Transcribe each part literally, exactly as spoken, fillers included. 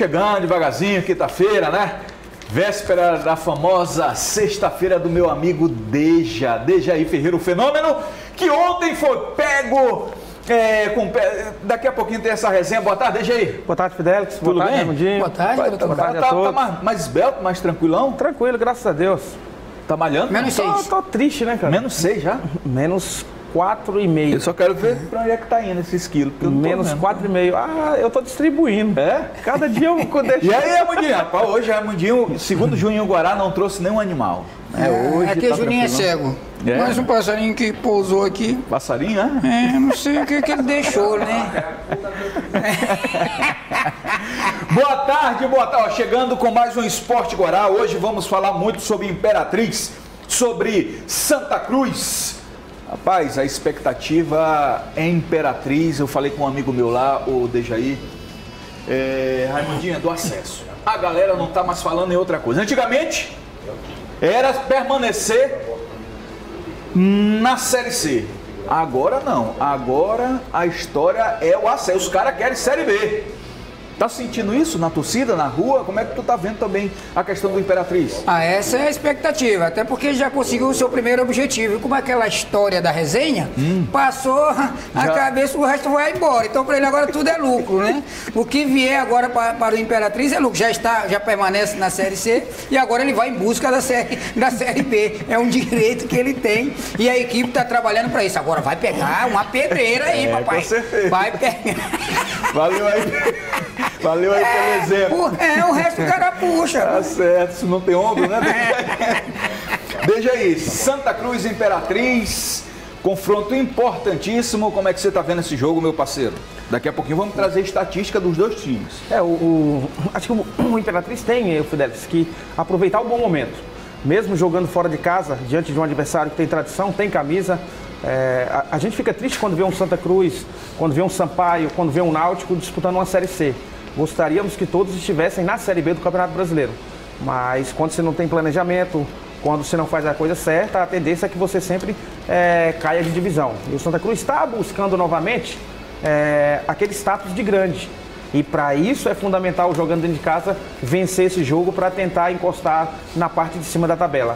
chegando devagarzinho, quinta-feira, né? Véspera da famosa sexta-feira do meu amigo Deja, Dejaí Ferreira, o fenômeno, que ontem foi pego é, com... Daqui a pouquinho tem essa resenha. Boa tarde, Dejaí. Boa tarde, Fidelix. Tudo Boa tarde, bem? Raimundinho. Boa tarde, Vai, doutor. tá, Boa tarde tá, a tá todos. mais, mais esbelto, mais tranquilão? Tranquilo, graças a Deus. Tá malhando? Menos Tô, seis. tô triste, né, cara? Menos seis já? Menos quatro e meio. Eu só quero ver pra onde é que tá indo esses quilos. porque eu não tô Menos vendo. quatro e meio. Ah, eu tô distribuindo. É? Cada dia eu deixo. E aí, Raimundinho? Rapaz, hoje, Raimundinho, segundo Juninho Guará, não trouxe nenhum animal. É, hoje aqui tá o Juninho é tranquilão. cego. É? Mais um passarinho que pousou aqui. Passarinho, né? É, não sei o que, que ele deixou, né? Boa tarde, boa tarde. Ó, chegando com mais um Esporte Guará. Hoje vamos falar muito sobre Imperatriz, sobre Santa Cruz. Rapaz, a expectativa é Imperatriz. Eu falei com um amigo meu lá, o Dejaí, é, Raimundinho, do acesso. A galera não tá mais falando em outra coisa. Antigamente, era permanecer na Série C. Agora não. Agora a história é o acesso. Os caras querem Série B. Tá sentindo isso na torcida, na rua? Como é que tu tá vendo também a questão do Imperatriz? Ah, essa é a expectativa, até porque já conseguiu o seu primeiro objetivo. E como aquela história da resenha, hum. passou a Já. cabeça, o resto vai embora. Então para ele agora tudo é lucro, né? O que vier agora para, para o Imperatriz é lucro. Já está, já permanece na Série C e agora ele vai em busca da série, da série B. É um direito que ele tem e a equipe está trabalhando para isso. Agora vai pegar uma pedreira aí, É, papai. com certeza. Vai pegar. Valeu aí. Valeu aí pelo exemplo. O, é, o resto o cara puxa. Tá certo, se não tem ombro, né? Veja aí, Santa Cruz Imperatriz, confronto importantíssimo. Como é que você tá vendo esse jogo, meu parceiro? Daqui a pouquinho vamos trazer estatística dos dois times. É, o, o- acho que o, o Imperatriz tem, o Fidelix, que aproveitar o bom momento. Mesmo jogando fora de casa, diante de um adversário que tem tradição, tem camisa. É, a, a gente fica triste quando vê um Santa Cruz, quando vê um Sampaio, quando vê um Náutico disputando uma Série C. Gostaríamos que todos estivessem na Série B do Campeonato Brasileiro. Mas quando você não tem planejamento, quando você não faz a coisa certa, a tendência é que você sempre é, caia de divisão. E o Santa Cruz está buscando novamente é, aquele status de grande. E para isso é fundamental, jogando dentro de casa, vencer esse jogo para tentar encostar na parte de cima da tabela.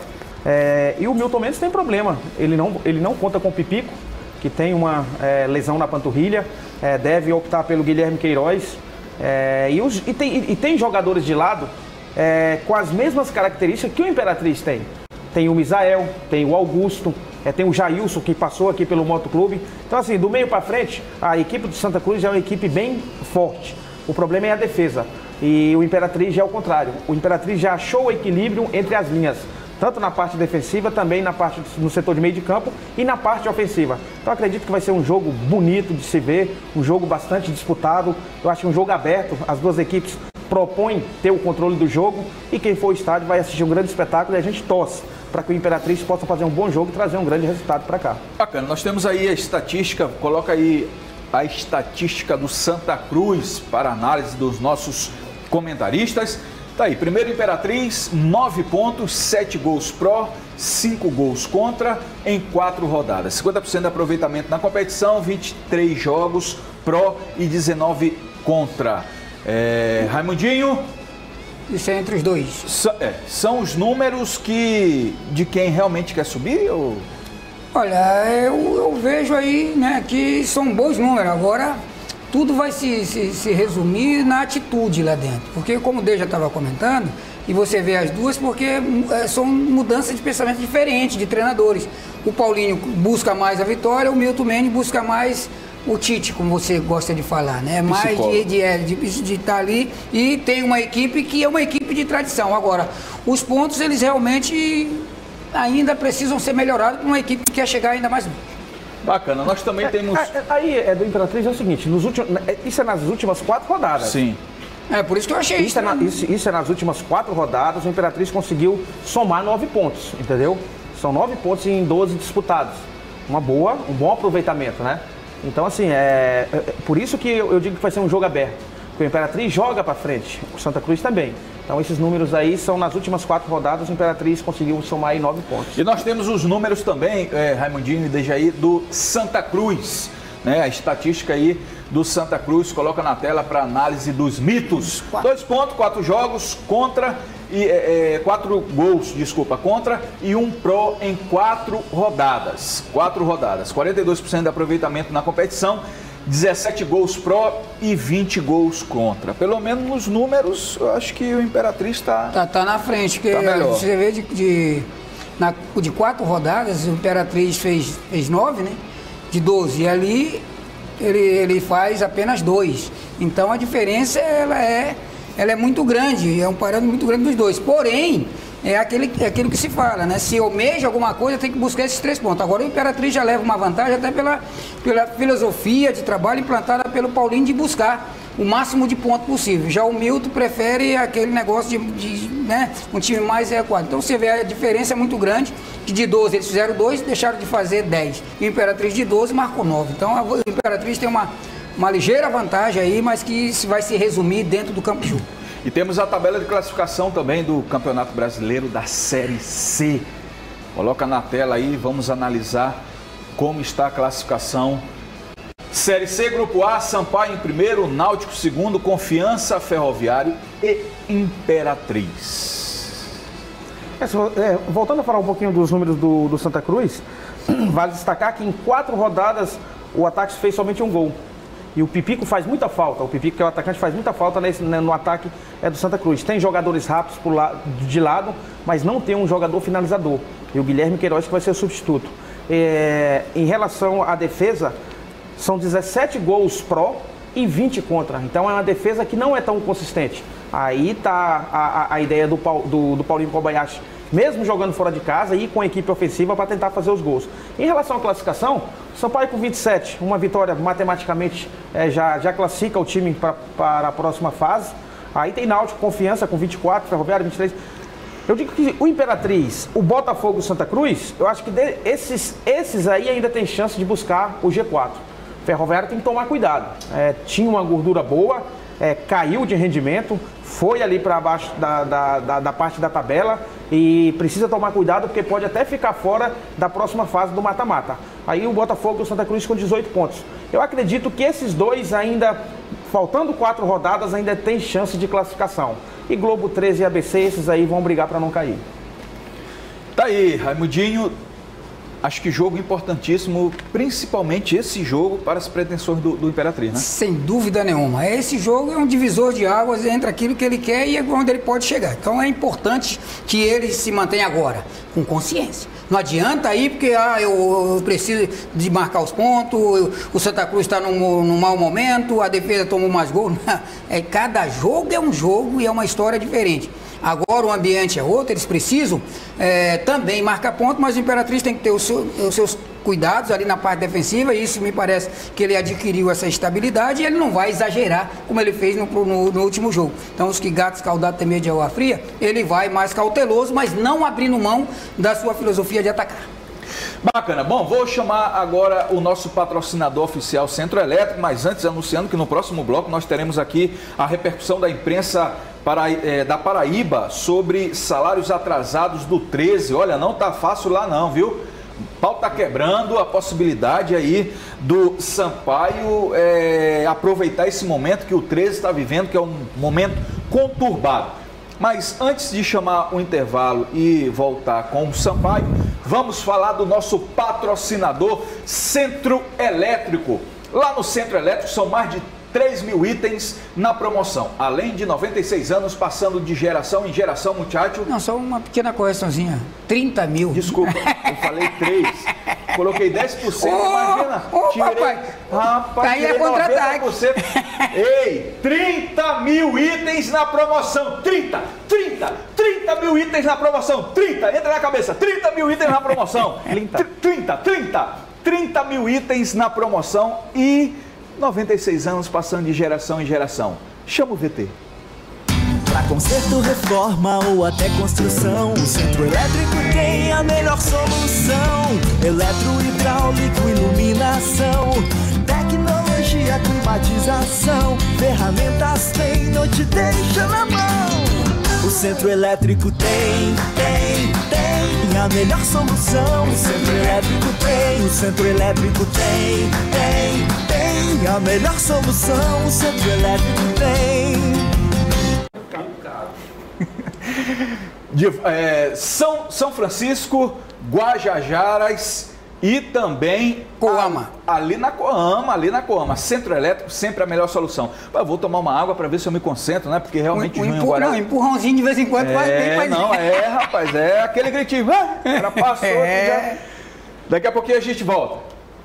É, e o Milton Mendes tem problema, ele não, ele não conta com o Pipico, que tem uma é, lesão na panturrilha, é, deve optar pelo Guilherme Queiroz. É, e, os, e, tem, e tem jogadores de lado é, com as mesmas características que o Imperatriz tem. Tem o Misael, tem o Augusto, é, tem o Jailson, que passou aqui pelo Motoclube. Então, assim, do meio para frente, a equipe do Santa Cruz já é uma equipe bem forte. O problema é a defesa. E o Imperatriz já é o contrário. O Imperatriz já achou o equilíbrio entre as linhas, tanto na parte defensiva, também na parte no setor de meio de campo e na parte ofensiva. Então acredito que vai ser um jogo bonito de se ver, um jogo bastante disputado. Eu acho um jogo aberto, as duas equipes propõem ter o controle do jogo e quem for ao estádio vai assistir um grande espetáculo e a gente torce para que o Imperatriz possa fazer um bom jogo e trazer um grande resultado para cá. Bacana, nós temos aí a estatística, coloca aí a estatística do Santa Cruz para análise dos nossos comentaristas. Tá aí, primeiro Imperatriz, nove pontos, sete gols pró, cinco gols contra em quatro rodadas. cinquenta por cento de aproveitamento na competição, vinte e três jogos pró e dezenove contra. É, Raimundinho, Isso é entre os dois. so- é, são os números que de quem realmente quer subir? Ou... Olha, eu, eu vejo aí, né, que são bons números. Agora, tudo vai se, se, se resumir na atitude lá dentro. Porque, como o Deja estava comentando, e você vê as duas, porque é, são mudanças de pensamento diferentes de treinadores. O Paulinho busca mais a vitória, o Milton Mendes busca mais o Tite, como você gosta de falar, né? Mais de de é, de de estar ali e tem uma equipe que é uma equipe de tradição. Agora, os pontos, eles realmente ainda precisam ser melhorados para uma equipe que quer chegar ainda mais longe. Bacana, nós também temos... É, é, aí é do Imperatriz é o seguinte, nos últimos, é, isso é nas últimas quatro rodadas. Sim. É por isso que eu achei Isso isso. é, na- né? isso- isso é nas últimas quatro rodadas, o Imperatriz conseguiu somar nove pontos, entendeu? São nove pontos em doze disputados. Uma boa, um bom aproveitamento, né? Então, assim, é, é- é por isso que eu, eu digo que vai ser um jogo aberto. Porque o Imperatriz joga para frente, o Santa Cruz também. Então, esses números aí são nas últimas quatro rodadas, o Imperatriz conseguiu somar aí nove pontos. E nós temos os números também, é, Raimundinho e Dejaí, do Santa Cruz, né? A estatística aí do Santa Cruz. Coloca na tela para análise dos mitos. Dois pontos, quatro jogos contra e é, quatro gols, desculpa, contra e um pró em quatro rodadas. Quatro rodadas. quarenta e dois por cento de aproveitamento na competição. dezessete gols pró e vinte gols contra. Pelo menos nos números, eu acho que o Imperatriz está tá, tá na frente, porque tá você vê de, de, na, de quatro rodadas, o Imperatriz fez, fez nove, né? De doze. E ali ele, ele faz apenas dois. Então a diferença ela é, ela é muito grande, é um parâmetro muito grande dos dois. Porém, é, aquele, é aquilo que se fala, né? Se almeja alguma coisa, tem que buscar esses três pontos. Agora o Imperatriz já leva uma vantagem até pela, pela filosofia de trabalho implantada pelo Paulinho de buscar o máximo de pontos possível. Já o Milton prefere aquele negócio de, de né, um time mais adequado. Então você vê a diferença é muito grande, que de doze eles fizeram dois, deixaram de fazer dez. E o Imperatriz de doze marcou nove. Então a, o Imperatriz tem uma, uma ligeira vantagem aí, mas que vai se resumir dentro do campo de jogo. E temos a tabela de classificação também do Campeonato Brasileiro da Série C. Coloca na tela aí, vamos analisar como está a classificação. Série C, Grupo A, Sampaio em primeiro, Náutico segundo, Confiança, Ferroviário e Imperatriz. É, é, voltando a falar um pouquinho dos números do, do Santa Cruz, vale destacar que em quatro rodadas o ataque fez somente um gol. E o Pipico faz muita falta, o Pipico, que é o atacante, faz muita falta nesse, no ataque é do Santa Cruz. Tem jogadores rápidos por la, de lado, mas não tem um jogador finalizador. E o Guilherme Queiroz que vai ser o substituto. É, em relação à defesa, são dezessete gols pró e vinte contra. Então é uma defesa que não é tão consistente. Aí está a, a, a ideia do, do, do Paulinho Kobayashi, mesmo jogando fora de casa e com a equipe ofensiva para tentar fazer os gols. Em relação à classificação, Sampaio com vinte e sete, uma vitória matematicamente é, já, já classifica o time pra, para a próxima fase. Aí tem Náutico, Confiança com vinte e quatro, Ferroviário vinte e três. Eu digo que o Imperatriz, o Botafogo e o Santa Cruz, eu acho que de, esses, esses aí ainda tem chance de buscar o G quatro. Ferroviário tem que tomar cuidado. É, tinha uma gordura boa, é, caiu de rendimento, foi ali para baixo da, da, da, da parte da tabela e precisa tomar cuidado porque pode até ficar fora da próxima fase do mata-mata. Aí o Botafogo e o Santa Cruz com dezoito pontos. Eu acredito que esses dois ainda, faltando quatro rodadas, ainda tem chance de classificação. E Globo treze e A B C, esses aí vão brigar para não cair. Tá aí, Raimundinho. Acho que jogo importantíssimo, principalmente esse jogo para as pretensões do, do Imperatriz, né? Sem dúvida nenhuma. Esse jogo é um divisor de águas entre aquilo que ele quer e onde ele pode chegar. Então é importante que ele se mantenha agora, com consciência. Não adianta aí porque ah, eu, eu preciso de marcar os pontos, eu, o Santa Cruz está num, num mau momento, a defesa tomou mais gols. É, cada jogo é um jogo e é uma história diferente. Agora o ambiente é outro, eles precisam é, também marcar ponto, mas o Imperatriz tem que ter o seu, os seus cuidados ali na parte defensiva, e isso me parece que ele adquiriu essa estabilidade e ele não vai exagerar como ele fez no, no, no último jogo. Então os que gatos escaldados têm medo de água fria, ele vai mais cauteloso, mas não abrindo mão da sua filosofia de atacar. Bacana. Bom, vou chamar agora o nosso patrocinador oficial Centro Elétrico, mas antes anunciando que no próximo bloco nós teremos aqui a repercussão da imprensa para, é, da Paraíba sobre salários atrasados do treze. Olha, não tá fácil lá não, viu? O pau tá quebrando, a possibilidade aí do Sampaio é, aproveitar esse momento que o treze está vivendo, que é um momento conturbado. Mas antes de chamar o intervalo e voltar com o Sampaio, vamos falar do nosso patrocinador Centro Elétrico. Lá no Centro Elétrico são mais de três mil itens na promoção, além de noventa e seis anos, passando de geração em geração, muchacho. Não, só uma pequena correçãozinha, trinta mil. Desculpa, eu falei três, coloquei dez por cento, oh, imagina. Ô, oh, papai, rapaz, aí é contra-ataque. Ei, trinta mil itens na promoção, trinta, trinta, trinta mil itens na promoção, trinta, entra na cabeça, trinta mil itens na promoção, trinta, trinta, trinta, trinta mil itens na promoção e noventa e seis anos passando de geração em geração. Chama o V T. Para conserto, reforma ou até construção, o Centro Elétrico tem a melhor solução. Eletro, hidráulico, iluminação, tecnologia, climatização, ferramentas tem, não te deixa na mão. O Centro Elétrico tem, tem, tem a melhor solução. O Centro Elétrico tem, o Centro Elétrico tem, tem, tem tem a melhor solução, o Centro Elétrico tem. De, é, São, São Francisco, Guajajaras e também Coama. A, ali na Coama, ali na Coama. Centro Elétrico, sempre a melhor solução. Eu vou tomar uma água para ver se eu me concentro, né? Porque realmente... Um, um junho empurra, agora... não, empurrãozinho de vez em quando faz bem, É, faz não, é, rapaz, é aquele gritinho. Ah, era passou É. aqui já. Daqui a pouquinho a gente volta.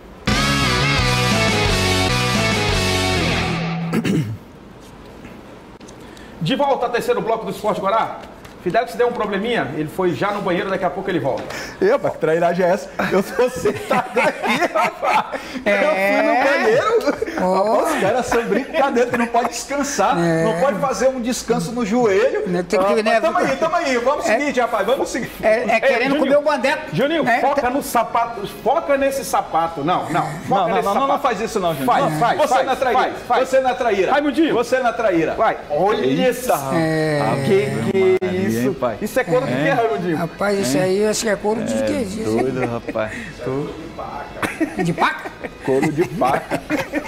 De volta ao terceiro bloco do Esporte Guará. Fidelix deu um probleminha, ele foi já no banheiro, daqui a pouco ele volta. Epa, que trairagem é essa? Eu sou sentado aqui, rapaz. É. Eu fui no banheiro. Oh. Rapaz, os caras são brincadeira, tu não pode descansar, É. não pode fazer um descanso no joelho. Né, tem que- Rapaz, né, tamo aí, tamo aí, vamos É. seguinte, rapaz, vamos seguir. É, é querendo Juninho, comer o bandeto. Juninho, né? foca no sapato, foca nesse sapato. Não, não, foca Não, não, nesse não, não, não sapato. faz isso não, gente. Faz, Não, faz, Você faz, na traíra, faz, faz. você na traíra. Raimundinho. Você na traíra. Vai, olha esse... É. Que que é Maria, isso? hein, pai? Isso é couro de quê, Raimundinho? Rapaz, isso aí eu acho que é couro de que diz. Doido, rapaz. De paca? Couro de paca.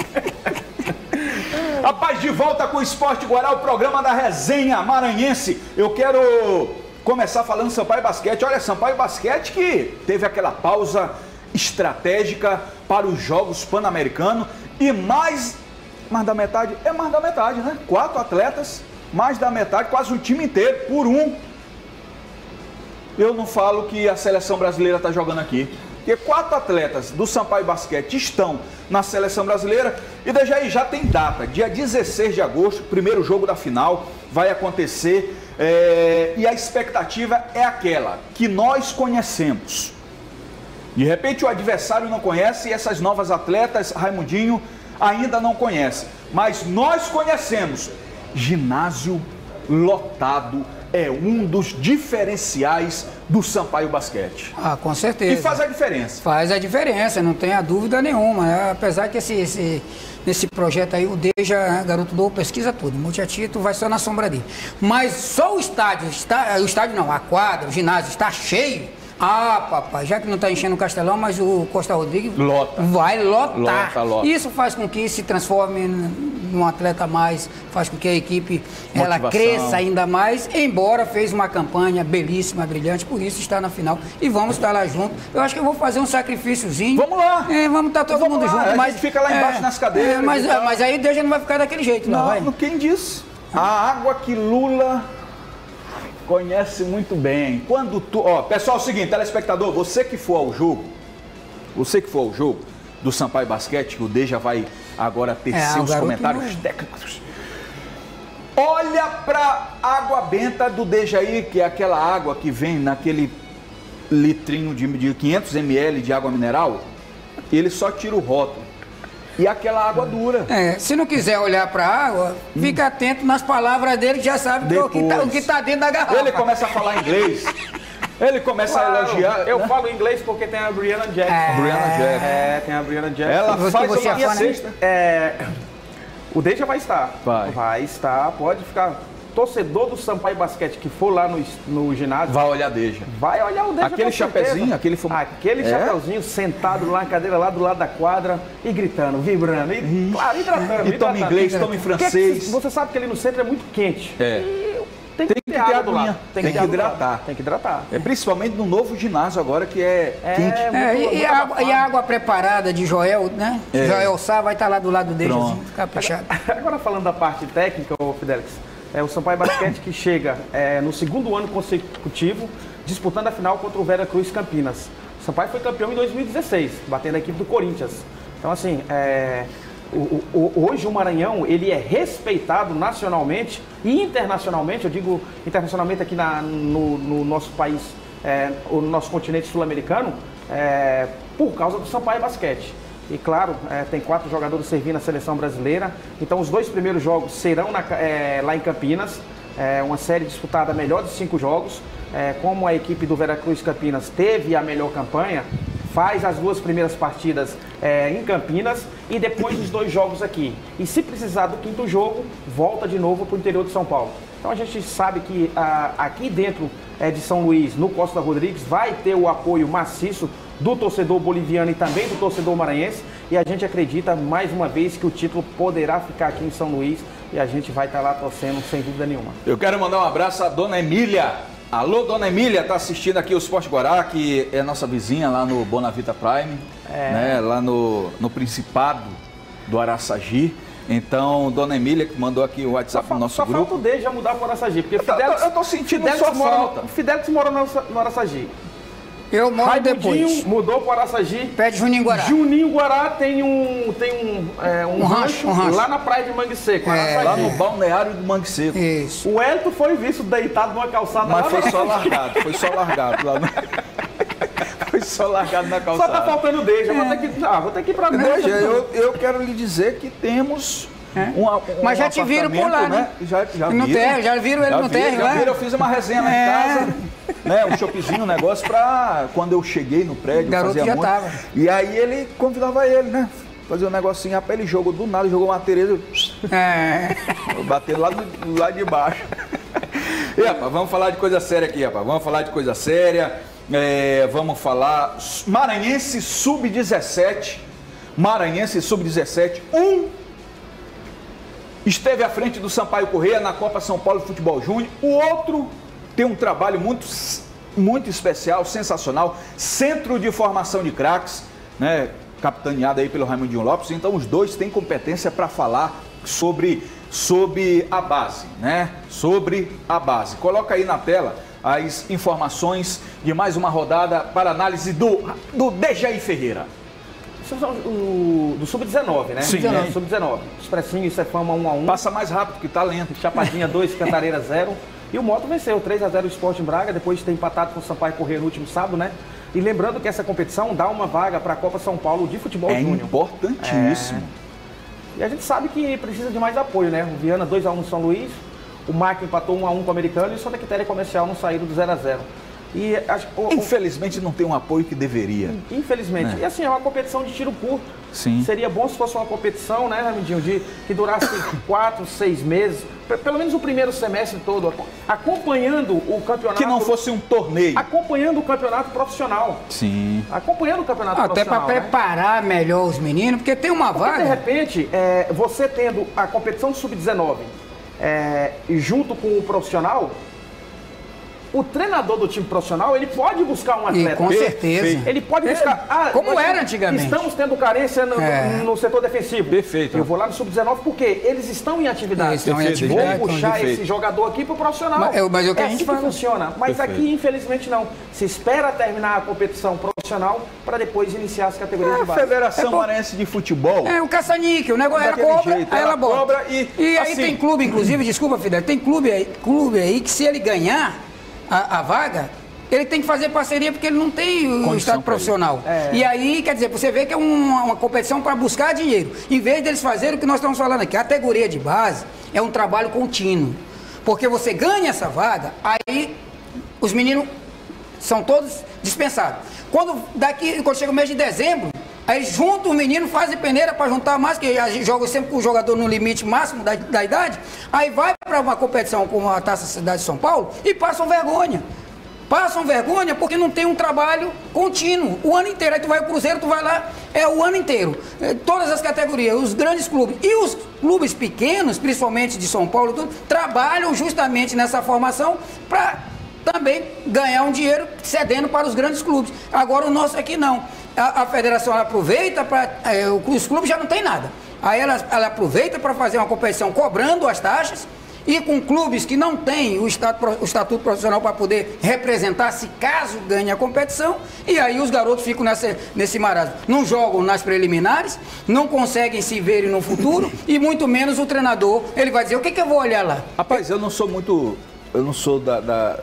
Rapaz, de volta com o Esporte Guará, o programa da resenha maranhense. Eu quero começar falando Sampaio Basquete. Olha, Sampaio Basquete que teve aquela pausa estratégica para os Jogos Pan-Americanos e mais, mais da metade, é mais da metade, né? Quatro atletas, mais da metade, quase o time inteiro, por um. Eu não falo que a seleção brasileira está jogando aqui. Porque quatro atletas do Sampaio Basquete estão na seleção brasileira e desde aí já tem data. Dia dezesseis de agosto, primeiro jogo da final, vai acontecer. É, e a expectativa é aquela que nós conhecemos. De repente o adversário não conhece e essas novas atletas, Raimundinho, ainda não conhece. Mas nós conhecemos. Ginásio lotado é um dos diferenciais do Sampaio Basquete. Ah, com certeza. E faz a diferença. Faz a diferença, não tenha dúvida nenhuma. Né? Apesar que esse, esse, nesse projeto aí, o Deja, garoto do pesquisa tudo. Multiatito vai só na sombra dele. Mas só o estádio, está, o estádio não, a quadra, o ginásio está cheio. Ah, papai, já que não está enchendo o Castelão, mas o Costa Rodrigues Lota. vai lotar. Lota, lota. Isso faz com que se transforme num atleta a mais, faz com que a equipe ela Motivação. cresça ainda mais, embora fez uma campanha belíssima, brilhante, por isso está na final. E vamos estar lá junto. Eu acho que eu vou fazer um sacrifíciozinho. Vamos lá. É, vamos estar todo Vamos mundo lá, junto. a Mas gente fica lá embaixo nas cadeiras é, mas, e tal. mas aí o Deja não vai ficar daquele jeito, não, vai? Não, quem disse? A água que Lula conhece muito bem. Quando tu... Ó, pessoal, é o seguinte, telespectador, você que for ao jogo, você que for ao jogo do Sampaio Basquete, que o Deja vai agora tecer É, o os garoto comentários não- técnicos. Olha pra água benta do Dejaí, que é aquela água que vem naquele litrinho de, de quinhentos mililitros de água mineral, ele só tira o rótulo. E aquela água dura. É, se não quiser olhar para a água, fica atento nas palavras dele, que já sabe que é o que tá- o que está dentro da garrafa. Ele começa a falar inglês, ele começa a elogiar. Eu né? falo inglês porque tem a Brianna Jackson. É. Brianna Jackson. É, tem a Brianna Jackson. Ela Você- faz você uma é fã, né? cesta. É, o Deja vai estar. Vai. estar, pode ficar. Torcedor do Sampaio Basquete que for lá no, no ginásio, Vai olhar Deja. vai olhar o Deja. Aquele com certeza. chapezinho, aquele fum- Aquele É? chapeuzinho sentado lá na cadeira, lá do lado da quadra, e gritando, vibrando, e, claro, hidratando. E toma hidratando. inglês, toma em Porque francês. você sabe que ali no centro é muito quente. É. E tem que, Tem que ter ter água do aguinha, lado. tem que ter água do hidratar. lado. Tem que hidratar. É principalmente no novo ginásio agora que é, É, quente. É, muito- e, e muito a, água, abafado. e a água preparada de Joel, né? É. Joel Sá vai estar lá do lado dele, Pronto. assim, caprichado. Agora falando da parte técnica, ô Fidelix, é o Sampaio Basquete que chega é, no segundo ano consecutivo disputando a final contra o Vera Cruz Campinas. O Sampaio foi campeão em dois mil e dezesseis, batendo a equipe do Corinthians. Então assim, é, o, o, hoje o Maranhão ele é respeitado nacionalmente e internacionalmente, eu digo internacionalmente aqui na, no, no nosso país, é, o nosso continente sul-americano, é, por causa do Sampaio Basquete. E claro, é, tem quatro jogadores servindo a seleção brasileira. Então os dois primeiros jogos serão na, é, lá em Campinas. É uma série disputada melhor de cinco jogos. É, como a equipe do Veracruz Campinas teve a melhor campanha, faz as duas primeiras partidas é, em Campinas e depois os dois jogos aqui. E se precisar do quinto jogo, volta de novo para o interior de São Paulo. Então a gente sabe que ah, aqui dentro é, de São Luís, no Costa Rodrigues, vai ter o apoio maciço do torcedor boliviano e também do torcedor maranhense. E a gente acredita, mais uma vez, que o título poderá ficar aqui em São Luís e a gente vai estar lá torcendo, sem dúvida nenhuma. Eu quero mandar um abraço à Dona Emília. Alô, Dona Emília, tá assistindo aqui o Esporte Guará, que é nossa vizinha lá no Bonavita Prime, é. né, lá no, no Principado do Araçagi. Então, Dona Emília, que mandou aqui o WhatsApp só, no nosso só grupo. Só falta o D já mudar para o Araçagi, porque eu, Fidelix, eu, eu tô sentindo Fidelix sua mora falta. No, Fidelix mora no, no Araçagi. Eu moro depois. Mudou para o Araçagi. Pede Juninho Guará. Juninho Guará tem um, tem um, é, um, um, rancho, rancho, um rancho lá na praia de Mangue Seco. É, lá no balneário de Mangue Seco. Isso. O Elton foi visto deitado numa calçada. Mas lá foi na... só largado, foi só largado lá no... Foi só largado na calçada. Só tá faltando o Deja, é. vou ter que, ah, vou ter que ir pra Deja, eu, eu quero lhe dizer que temos... É. Um, um Mas já te viram por lá, né? Já, já no viram. Terra, já viram ele já no viram, terra, já né? viram, eu fiz uma resenha lá é. em casa, né? Um choppzinho, um negócio pra... Quando eu cheguei no prédio, o garoto fazia já muito. Tava. E aí ele convidava ele, né? Fazer um negocinho, rapaz, ele jogou do nada, jogou uma Tereza. É. Bateu lá, do, lá de baixo. E, rapaz, vamos falar de coisa séria aqui, rapaz. Vamos falar de coisa séria. É, vamos falar Maranhense sub dezessete. Maranhense sub dezessete. Um esteve à frente do Sampaio Corrêa na Copa São Paulo Futebol Júnior. O outro tem um trabalho muito, muito especial, sensacional. Centro de Formação de Craques, né? Capitaneado aí pelo Raimundinho Lopes. Então os dois têm competência para falar sobre, sobre a base, né? Sobre a base. Coloca aí na tela as informações de mais uma rodada para análise do, do Dejaí Ferreira. O, do sub dezenove, né? Sim. É. sub dezenove. Expressinho e Cefama um a um. Passa mais rápido que tá lento. Chapadinha dois, Cantareira zero. E o Moto venceu três a zero o Sport em Braga, depois de ter empatado com o Sampaio Corrêa no último sábado, né? E lembrando que essa competição dá uma vaga para a Copa São Paulo de Futebol é Júnior. Importantíssimo. É... E a gente sabe que precisa de mais apoio, né? O Viana dois a um no São Luís, o Mac empatou um a um com o Americano e o Santa Quitéria Comercial não saíram do zero a zero. E, o, infelizmente não tem um apoio que deveria. Infelizmente. Né? E assim, é uma competição de tiro curto. Sim. Seria bom se fosse uma competição, né, Ramidinho, de que durasse quatro, seis meses, pelo menos o primeiro semestre todo, acompanhando o campeonato. Que não fosse um torneio. Acompanhando o campeonato profissional. Sim. Acompanhando o campeonato Até profissional. Até para preparar, né, melhor os meninos, porque tem uma porque, vaga. De repente, é, você tendo a competição sub dezenove é, junto com o profissional, o treinador do time profissional, ele pode buscar um atleta. E, com certeza. Perfeito. Ele pode buscar... Ah, como era antigamente. Estamos tendo carência no, é. no setor defensivo. Perfeito. Eu vou lá no sub dezenove porque eles estão em atividade. Eles estão em atividade. Vou puxar Perfeito. esse jogador aqui pro profissional. Mas, eu, mas eu é a assim gente que fala. funciona. Mas Perfeito. Aqui, infelizmente, não. Se espera terminar a competição profissional para depois iniciar as categorias a de base. Federação é por... Maranhense de Futebol. É, o caça-níquel, o negócio era cobra, jeito, aí ela bota. Cobra e, e aí assim... tem clube, inclusive, desculpa, Fidel, tem clube aí, clube aí que se ele ganhar a, a vaga, ele tem que fazer parceria porque ele não tem o Condição estado profissional. É. E aí, quer dizer, você vê que é uma, uma competição para buscar dinheiro. Em vez deles fazerem o que nós estamos falando aqui, a categoria de base é um trabalho contínuo. Porque você ganha essa vaga, aí os meninos são todos dispensados. Quando, daqui, quando chega o mês de dezembro, aí junta o menino, fazem peneira para juntar mais, que a gente joga sempre com o jogador no limite máximo da, da idade, aí vai para uma competição como a Taça Cidade de São Paulo e passam vergonha. Passam vergonha porque não tem um trabalho contínuo, o ano inteiro. Aí tu vai ao Cruzeiro, tu vai lá, é o ano inteiro. É, todas as categorias, os grandes clubes. E os clubes pequenos, principalmente de São Paulo, tudo, trabalham justamente nessa formação para também ganhar um dinheiro cedendo para os grandes clubes. Agora o nosso aqui não. A, a federação ela aproveita para... É, os clubes já não tem nada. Aí ela, ela aproveita para fazer uma competição cobrando as taxas. E com clubes que não têm o, estatu, o estatuto profissional para poder representar se caso ganhe a competição, e aí os garotos ficam nessa, nesse marasmo. Não jogam nas preliminares, não conseguem se ver no futuro, e muito menos o treinador, ele vai dizer, o que, que eu vou olhar lá? Rapaz, eu não sou muito, eu não sou da, da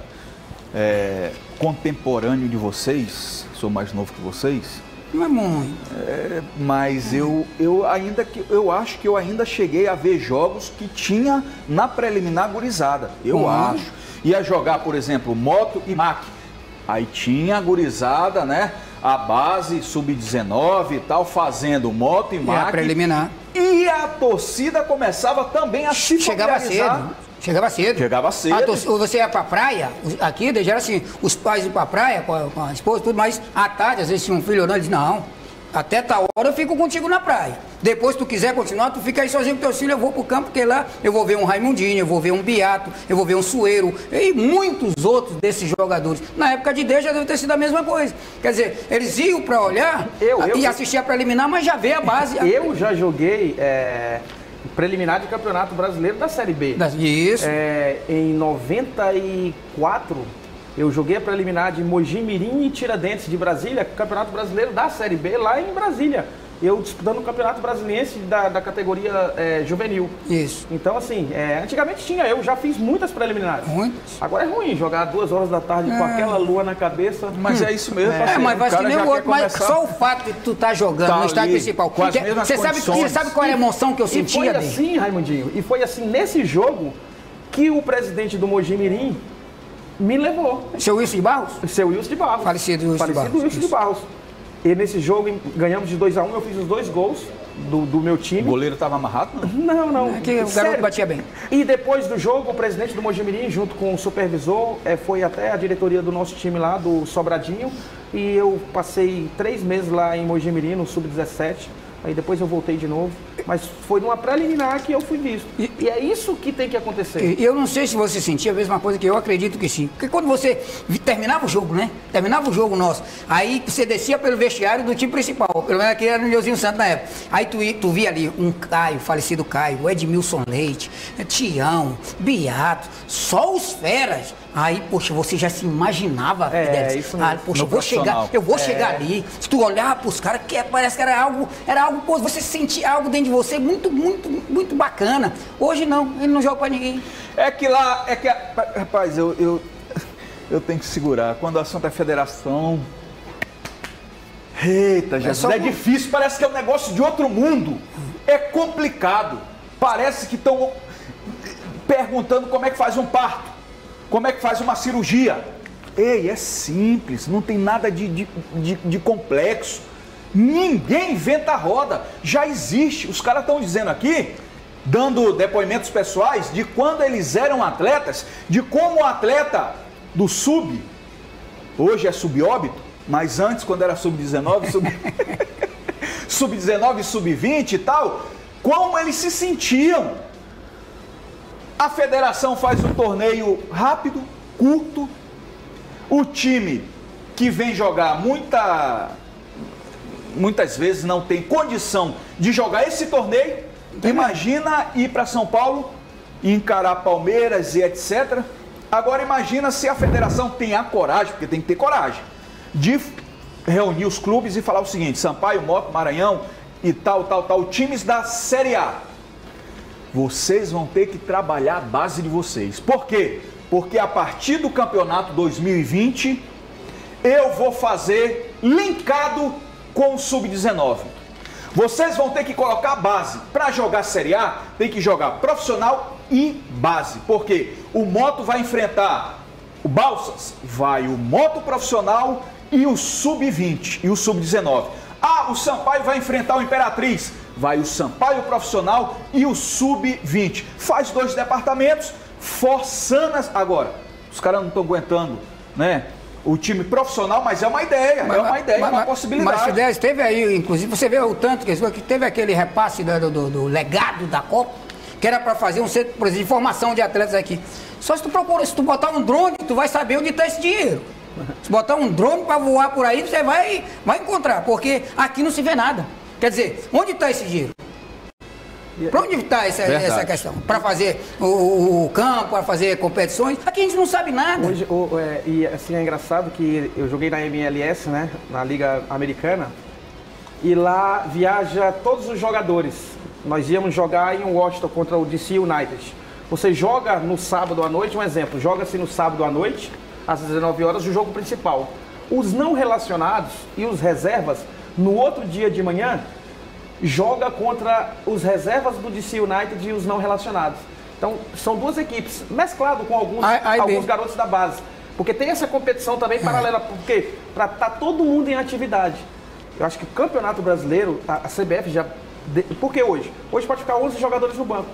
é, contemporâneo de vocês, sou mais novo que vocês. Não é muito. É, mas eu, eu ainda que eu acho que eu ainda cheguei a ver jogos que tinha na preliminar gurizada. Eu uhum. acho. Ia jogar, por exemplo, Moto e Mac. Aí tinha a gurizada, né? A base sub dezenove e tal, fazendo Moto e Mac. É, preliminar. E a torcida começava também a se Chegava cedo. Chegava cedo. Chegava cedo. Ah, você ia pra praia, aqui já era assim, os pais iam pra praia com a, com a esposa e tudo, mas à tarde, às vezes tinha um filho orando, ele disse, não, até tal hora eu fico contigo na praia. Depois, se tu quiser continuar, tu fica aí sozinho com teu filho, eu vou pro campo, porque lá eu vou ver um Raimundinho, eu vou ver um Beato, eu vou ver um Sueiro e muitos outros desses jogadores. Na época de Deus já deve ter sido a mesma coisa. Quer dizer, eles iam pra olhar eu, eu, e assistir a preliminar, mas já vê a base. Eu já joguei... É... preliminar de Campeonato Brasileiro da Série B. Isso. É, em noventa e quatro, eu joguei a preliminar de Mogi Mirim e Tiradentes de Brasília, Campeonato Brasileiro da Série B, lá em Brasília. Eu disputando o Campeonato Brasiliense da, da categoria é, juvenil. Isso. Então, assim, é, antigamente tinha, eu já fiz muitas preliminares. Muitas. Agora é ruim jogar duas horas da tarde é. com aquela lua na cabeça. Mas hum. é isso mesmo, é, mas vai que nem o outro. Mas só o fato de tu tá jogando tá no estádio principal. Com as que, mesmas você, sabe, você sabe qual é a emoção que eu e sentia foi dele? assim, Raimundinho, e foi assim nesse jogo que o presidente do Mogi Mirim me levou. Seu Wilson de Barros? Seu Wilson de Barros. Falecido Wilson de Barros. Falecido Wilson de Barros. E nesse jogo ganhamos de dois a um, eu fiz os dois gols do, do meu time. O goleiro estava amarrado? Não, não. É que o garoto batia bem. E depois do jogo, o presidente do Mogi Mirim, junto com o supervisor, é, foi até a diretoria do nosso time lá, do Sobradinho. E eu passei três meses lá em Mogi Mirim, no sub dezessete. Aí depois eu voltei de novo, mas foi numa preliminar que eu fui visto. E, e é isso que tem que acontecer. E eu não sei se você sentia a mesma coisa que eu, acredito que sim. Porque quando você terminava o jogo, né? Terminava o jogo nosso, aí você descia pelo vestiário do time principal, pelo menos aqui era no Neuzinho Santos na época. Aí tu, tu via ali um Caio, falecido Caio, o Edmilson Leite, Tião, Beato, só os feras. Aí, poxa, você já se imaginava, é, isso mesmo. Ah, poxa, eu vou chegar, eu vou é. chegar ali. Se tu olhar pros caras, que parece que era algo, era algo, pô, você sentia algo dentro de você muito, muito, muito bacana. Hoje não, ele não joga pra ninguém. É que lá, é que, rapaz, eu, eu, eu tenho que segurar. Quando a Santa Federação... Eita, Jesus, é, é difícil, parece que é um negócio de outro mundo. É complicado. Parece que estão perguntando como é que faz um parto. Como é que faz uma cirurgia? Ei, é simples, não tem nada de, de, de, de complexo. Ninguém inventa a roda, já existe. Os caras estão dizendo aqui, dando depoimentos pessoais de quando eles eram atletas, de como o atleta do sub, hoje é subóbito, mas antes, quando era sub dezenove, sub sub dezenove, sub vinte e tal, como eles se sentiam. A federação faz um torneio rápido, curto. O time que vem jogar muita, muitas vezes não tem condição de jogar esse torneio. Imagina ir para São Paulo e encarar Palmeiras e etcétera. Agora imagina se a federação tem a coragem, porque tem que ter coragem, de reunir os clubes e falar o seguinte: Sampaio, Moto, Maranhão e tal, tal, tal, times da Série A. Vocês vão ter que trabalhar a base de vocês. Por quê? Porque a partir do campeonato dois mil e vinte, eu vou fazer linkado com o sub dezenove. Vocês vão ter que colocar a base. Para jogar Série A, tem que jogar profissional e base. Por quê? O Moto vai enfrentar o Balsas, vai o Moto profissional e o sub vinte e o sub dezenove. Ah, o Sampaio vai enfrentar o Imperatriz. Vai o Sampaio profissional e o sub vinte. Faz dois departamentos, forçando as... Agora, os caras não estão aguentando, né? O time profissional, mas é uma ideia, mas, é uma ideia, mas, uma possibilidade. Mas Fidel, teve aí, inclusive, você vê o tanto que teve aquele repasse do, do, do legado da Copa, que era para fazer um centro, por exemplo, de formação de atletas aqui. Só se tu procura, se tu botar um drone, tu vai saber onde está esse dinheiro. Se botar um drone para voar por aí, você vai, vai encontrar, porque aqui não se vê nada. Quer dizer, onde está esse dinheiro? Para onde está essa, essa questão? Para fazer o, o campo, para fazer competições? Aqui a gente não sabe nada. Hoje, o, é, e assim, é engraçado que eu joguei na M L S, né, na Liga Americana, e lá viaja todos os jogadores. Nós íamos jogar em Washington contra o D C United. Você joga no sábado à noite, um exemplo, joga-se no sábado à noite, às dezenove horas, o jogo principal. Os não relacionados e os reservas, no outro dia de manhã, joga contra os reservas do D C United e os não relacionados. Então, são duas equipes, mesclado com alguns, ai, ai, alguns garotos da base. Porque tem essa competição também paralela, porque para estar tá todo mundo em atividade. Eu acho que o Campeonato Brasileiro, a, a C B F já... De, por que hoje? Hoje pode ficar onze jogadores no banco.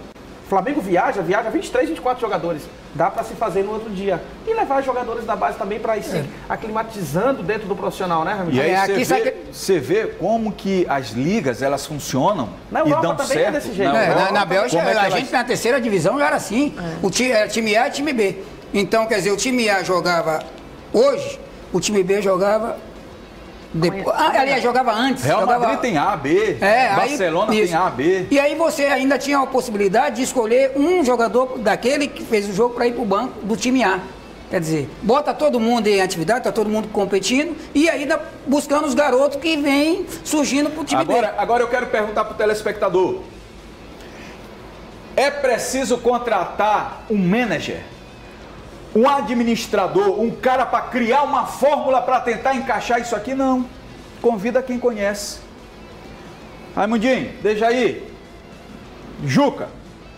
Flamengo viaja, viaja vinte e três, vinte e quatro jogadores. Dá para se fazer no outro dia. E levar jogadores da base também para ir se é. aclimatizando dentro do profissional, né, Ramiro? E aí é, você, aqui, vê, que... você vê como que as ligas, elas funcionam na e Europa dão também certo. É desse jeito. Na, é, Europa, na, na Bélgica, é a elas... gente na terceira divisão já era assim. É. O time, era time A e time B. Então, quer dizer, o time A jogava hoje, o time B jogava... Depois, ah, aliás, jogava antes. Real jogava... Madrid tem A, B, é, Barcelona aí, tem A, B. E aí você ainda tinha a possibilidade de escolher um jogador daquele que fez o jogo para ir para o banco do time A. Quer dizer, bota todo mundo em atividade, tá todo mundo competindo e ainda buscando os garotos que vêm surgindo para o time agora, dele. Agora eu quero perguntar para o telespectador. É preciso contratar um manager, um administrador, um cara para criar uma fórmula para tentar encaixar isso aqui? Não. Convida quem conhece. Raimundinho, deixa aí. Juca.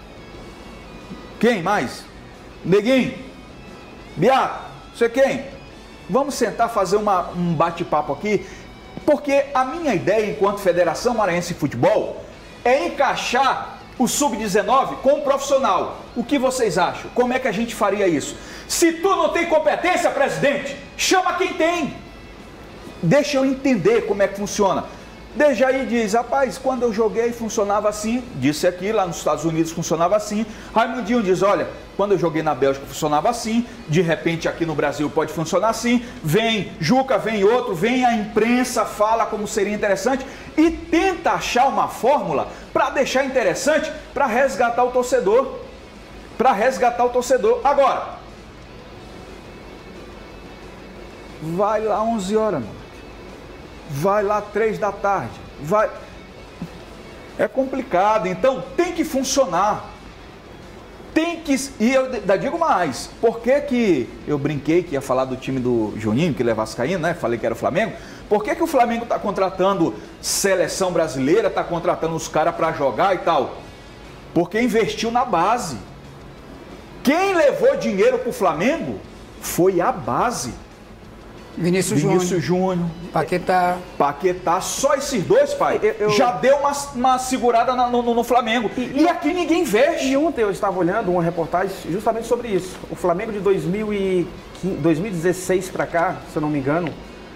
Quem mais? Neguinho. Beato. Você quem? Vamos sentar fazer uma, um bate-papo aqui, porque a minha ideia enquanto Federação Maranhense de Futebol é encaixar o sub dezenove com o profissional. O que vocês acham? Como é que a gente faria isso? Se tu não tem competência, presidente, chama quem tem. Deixa eu entender como é que funciona. Dejaí diz, rapaz, quando eu joguei funcionava assim, disse aqui, lá nos Estados Unidos funcionava assim. Raimundinho diz, olha, quando eu joguei na Bélgica funcionava assim, de repente aqui no Brasil pode funcionar assim. Vem Juca, vem outro, vem a imprensa, fala como seria interessante e tenta achar uma fórmula para deixar interessante, para resgatar o torcedor. Para resgatar o torcedor. Agora, vai lá onze horas, mano. Vai lá três da tarde. Vai... É complicado, então tem que funcionar. Tem que... E eu ainda digo mais, por que que eu brinquei que ia falar do time do Juninho, que ele é vascaíno, né? Falei que era o Flamengo. Por que que o Flamengo está contratando seleção brasileira, está contratando os caras para jogar e tal? Porque investiu na base. Quem levou dinheiro para o Flamengo foi a base. Vinícius, Vinícius Júnior, Júnior, Paquetá. Paquetá, só esses dois, pai, eu, eu... já deu uma, uma segurada no, no, no Flamengo. E, e aqui ninguém investe. E ontem eu estava olhando uma reportagem justamente sobre isso. O Flamengo de dois mil e dezesseis para cá, se eu não me engano,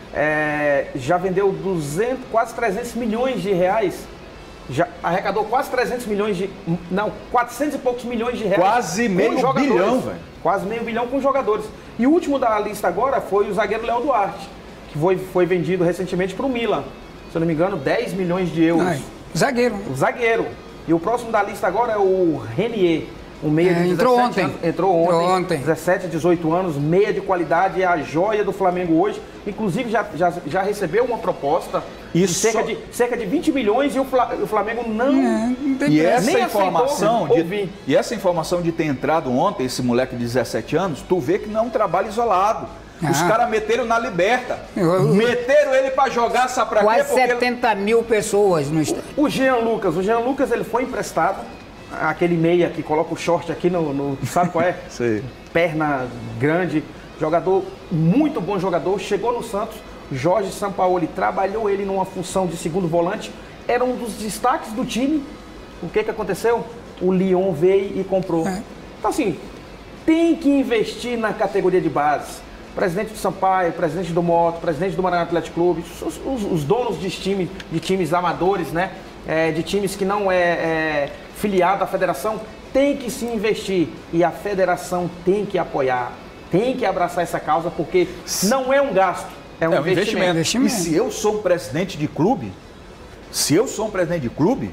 é, já vendeu duzentos, quase trezentos milhões de reais. Já arrecadou quase trezentos milhões de... Não, quatrocentos e poucos milhões de reais. Quase meio bilhão, velho. Quase meio bilhão com jogadores. E o último da lista agora foi o zagueiro Léo Duarte, que foi, foi vendido recentemente para o Milan. Se eu não me engano, dez milhões de euros. Ai, zagueiro. O zagueiro. E o próximo da lista agora é o Renier. Um meia é, de entrou dezessete ontem. anos. Entrou ontem. Entrou ontem. dezessete, dezoito anos, meia de qualidade, é a joia do Flamengo hoje. Inclusive já, já, já recebeu uma proposta Isso de cerca, só... de cerca de vinte milhões e o, Fla, o Flamengo não, é, não tem e essa nem informação de, ouvir. E essa informação de ter entrado ontem, esse moleque de dezessete anos, tu vê que não é um trabalho isolado. Ah. Os caras meteram na Liberta. Eu, eu, meteram ele para jogar, sabe pra quê? Quase setenta mil pessoas no estádio. O Jean Lucas, o Jean Lucas ele foi emprestado. Aquele meia que coloca o short aqui no... no sabe qual é? Sei. Perna grande, jogador, muito bom jogador, chegou no Santos, Jorge Sampaoli trabalhou ele numa função de segundo volante, era um dos destaques do time. O que que aconteceu? O Lyon veio e comprou. É. Então assim, tem que investir na categoria de base. Presidente do Sampaio, presidente do Moto, presidente do Maranhão Atlético Clube, os, os, os donos de, time, de times amadores, né? É, de times que não é... é filiado à federação, tem que se investir e a federação tem que apoiar, tem que abraçar essa causa, porque não é um gasto, é um, é um investimento. investimento. E se eu sou um presidente de clube, se eu sou um presidente de clube,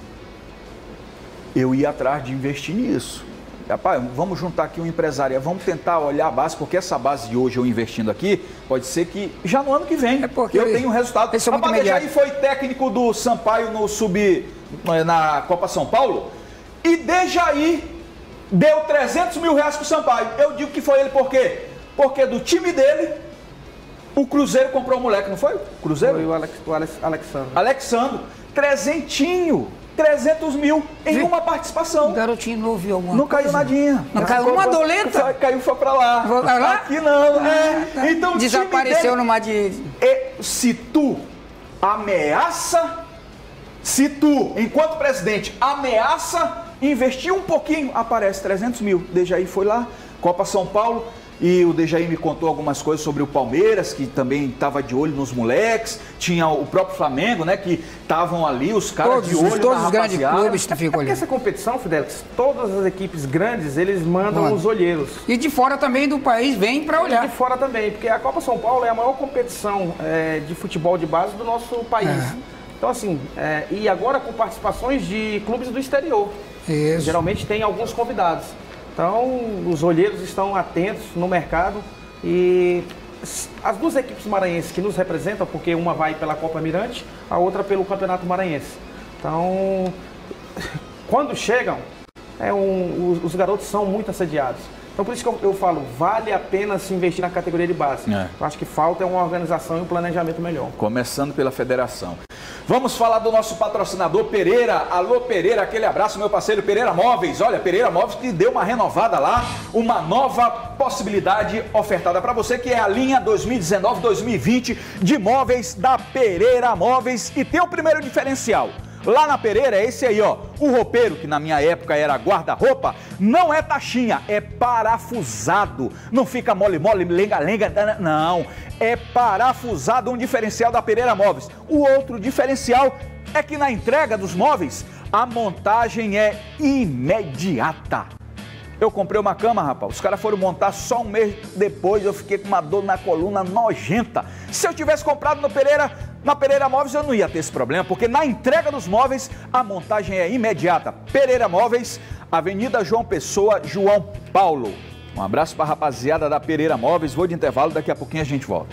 eu ia atrás de investir nisso. Rapaz, vamos juntar aqui um empresário, vamos tentar olhar a base, porque essa base de hoje eu investindo aqui, pode ser que já no ano que vem é porque eu tenho um resultado. A Badejaí foi técnico do Sampaio no sub, na Copa São Paulo, e Dejaí deu trezentos mil reais pro Sampaio. Eu digo que foi ele por quê? Porque do time dele, o Cruzeiro comprou o moleque, não foi? O Cruzeiro? Foi o, Alex, o Alex, Alexandre. Alexandre, trezentinho, trezentos mil em Viu? uma participação. O garotinho não ouviu alguma Não coisa? caiu nadinha. Não caiu uma doleta? Caiu, foi pra lá. Foi pra lá? Aqui não, ah, é. Tá. Então, desapareceu numa de... É, se tu ameaça, se tu, enquanto presidente, ameaça Investir um pouquinho, aparece trezentos mil. Dejaí foi lá, Copa São Paulo, e o Dejaí me contou algumas coisas sobre o Palmeiras, que também estava de olho nos moleques. Tinha o próprio Flamengo, né, que estavam ali, os caras todos, de olho todos na os grandes rapaziada. clubes que ficam ali. Essa competição, Fidelix, todas as equipes grandes, eles mandam Mano. os olheiros. E de fora também do país vem para olhar. E de fora também, porque a Copa São Paulo é a maior competição é, de futebol de base do nosso país. É. Então, assim, é, e agora com participações de clubes do exterior. Isso. Geralmente tem alguns convidados. Então, os olheiros estão atentos no mercado e as duas equipes maranhenses que nos representam, porque uma vai pela Copa Mirante, a outra pelo Campeonato Maranhense. Então, quando chegam, é um, os, os garotos são muito assediados. Então, por isso que eu, eu falo, vale a pena se investir na categoria de base. É. Eu acho que falta uma organização e um planejamento melhor. Começando pela federação. Vamos falar do nosso patrocinador Pereira. Alô Pereira, aquele abraço, meu parceiro Pereira Móveis. Olha, Pereira Móveis que deu uma renovada lá, uma nova possibilidade ofertada para você, que é a linha dois mil e dezenove dois mil e vinte de móveis da Pereira Móveis. E tem o primeiro diferencial. Lá na Pereira é esse aí, ó, o roupeiro, que na minha época era guarda-roupa, não é taxinha, é parafusado. Não fica mole-mole, lenga-lenga, não. É parafusado, um diferencial da Pereira Móveis. O outro diferencial é que na entrega dos móveis, a montagem é imediata. Eu comprei uma cama, rapaz, os caras foram montar só um mês depois, eu fiquei com uma dor na coluna nojenta. Se eu tivesse comprado no Pereira, na Pereira Móveis, eu não ia ter esse problema, porque na entrega dos móveis, a montagem é imediata. Pereira Móveis, Avenida João Pessoa, João Paulo. Um abraço para a rapaziada da Pereira Móveis, vou de intervalo, daqui a pouquinho a gente volta.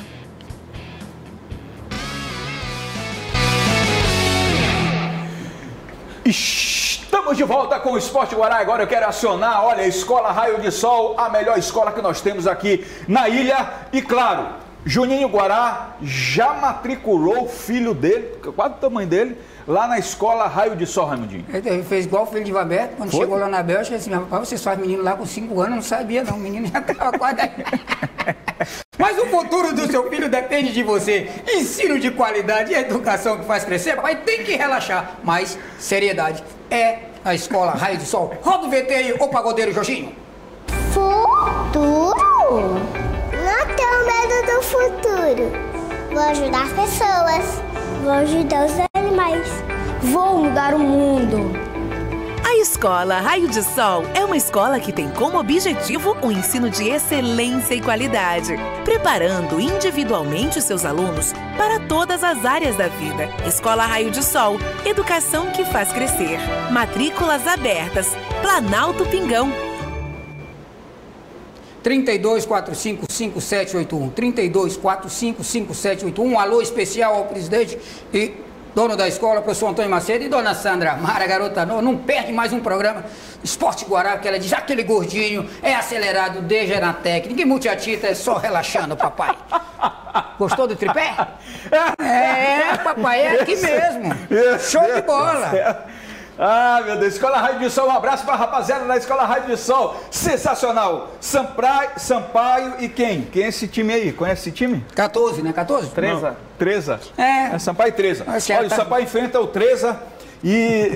Estamos de volta com o Esporte Guará. Agora eu quero acionar, olha, a Escola Raio de Sol, a melhor escola que nós temos aqui na ilha. E claro, Juninho Guará já matriculou o filho dele, quase o tamanho dele, lá na Escola Raio de Sol, Raimundinho. Ele fez igual o filho de Vaberto, quando Foi? chegou lá na Bélgica, assim, rapaz, vocês fazem menino lá com cinco anos, não sabia não, o menino já estava quase aí. Mas o futuro do seu filho depende de você. Ensino de qualidade e educação que faz crescer, papai tem que relaxar, mas seriedade é a Escola Raio de Sol. Roda o V T aí, ô pagodeiro Jorginho. Futuro? Não tenho medo do futuro. Vou ajudar as pessoas. Vou ajudar os animais. Vou mudar o mundo. A Escola Raio de Sol é uma escola que tem como objetivo o ensino de excelência e qualidade, preparando individualmente os seus alunos para todas as áreas da vida. Escola Raio de Sol, educação que faz crescer. Matrículas abertas. Planalto Pingão. trinta e dois, quarenta e cinco, cinquenta e sete oitenta e um. trinta e dois, quarenta e cinco, cinquenta e sete oitenta e um. Um alô especial ao presidente e dono da escola, professor Antônio Macedo, e dona Sandra Mara, garota nova. Não perde mais um programa Esporte Guará, porque ela diz, aquele gordinho é acelerado, deixa na técnica, e multiatita é só relaxando, papai. Gostou do tripé? É, papai, é aqui mesmo. Show de bola. Ah, meu Deus, Escola Raio de Sol, um abraço para a rapaziada da Escola Raio de Sol, sensacional. Sampaio, Sampaio e quem? Quem é esse time aí? Conhece esse time? quatorze, né? quatorze? Treza. Treza. É. É Sampaio e Treza. Mas Olha, tá... o Sampaio enfrenta o Treza e...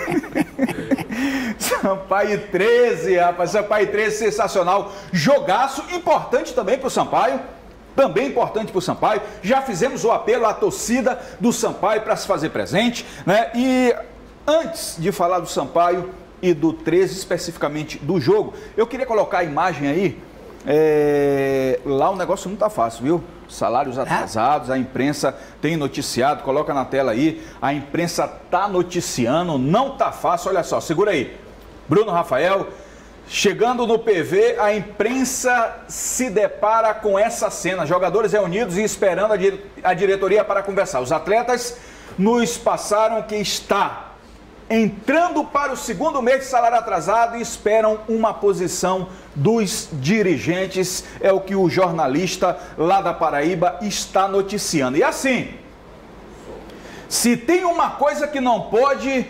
Sampaio treze, rapaz, Sampaio treze, sensacional. Jogaço, importante também para o Sampaio. Também importante para o Sampaio. Já fizemos o apelo à torcida do Sampaio para se fazer presente, né? E... antes de falar do Sampaio e do treze, especificamente do jogo, eu queria colocar a imagem aí. É... Lá o negócio não está fácil, viu? Salários atrasados, a imprensa tem noticiado, coloca na tela aí. A imprensa está noticiando, não está fácil. Olha só, segura aí. Bruno Rafael, chegando no P V, a imprensa se depara com essa cena. Jogadores reunidos e esperando a, di a diretoria para conversar. Os atletas nos passaram que está entrando para o segundo mês de salário atrasado e esperam uma posição dos dirigentes. É o que o jornalista lá da Paraíba está noticiando. E assim, se tem uma coisa que não pode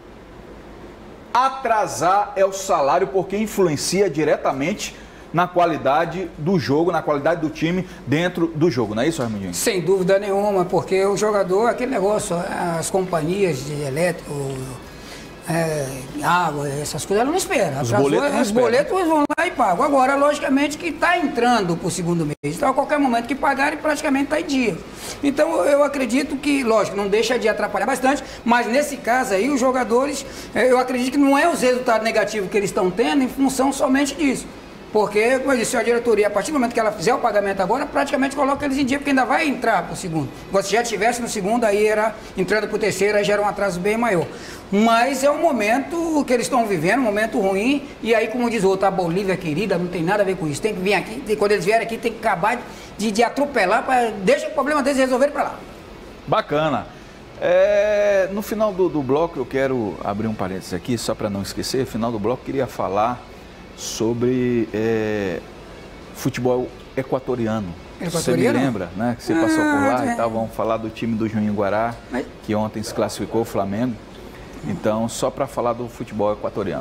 atrasar é o salário, porque influencia diretamente na qualidade do jogo, na qualidade do time dentro do jogo, não é isso, Raimundinho? Sem dúvida nenhuma, porque o jogador, aquele negócio, as companhias de elétrico, é, água, essas coisas, ela não espera. Os Atrasou, boletos não os esperam. boletos vão lá e pagam. Agora, logicamente que está entrando para o segundo mês. Então, a qualquer momento que pagarem, praticamente está em dia. Então, eu acredito que, lógico, não deixa de atrapalhar bastante, mas nesse caso aí, os jogadores, eu acredito que não é os resultados negativos que eles estão tendo em função somente disso. Porque, como eu disse, a diretoria, a partir do momento que ela fizer o pagamento agora, praticamente coloca eles em dia, porque ainda vai entrar para o segundo. Agora, se já estivesse no segundo, aí era entrando para o terceiro, aí já era um atraso bem maior. Mas é um momento que eles estão vivendo, um momento ruim, e aí, como diz o outro, a Bolívia querida, não tem nada a ver com isso. Tem que vir aqui, quando eles vierem aqui, tem que acabar de, de atropelar, pra, deixa o problema deles resolver para lá. Bacana. É, no final do, do bloco, eu quero abrir um parênteses aqui, só para não esquecer, no final do bloco, eu queria falar sobre é, futebol equatoriano. Você me lembra, né? Que você ah, passou por lá é. e tal. Vamos falar do time do Juninho Guará, Mas... que ontem se classificou, o Flamengo. Então, só para falar do futebol equatoriano.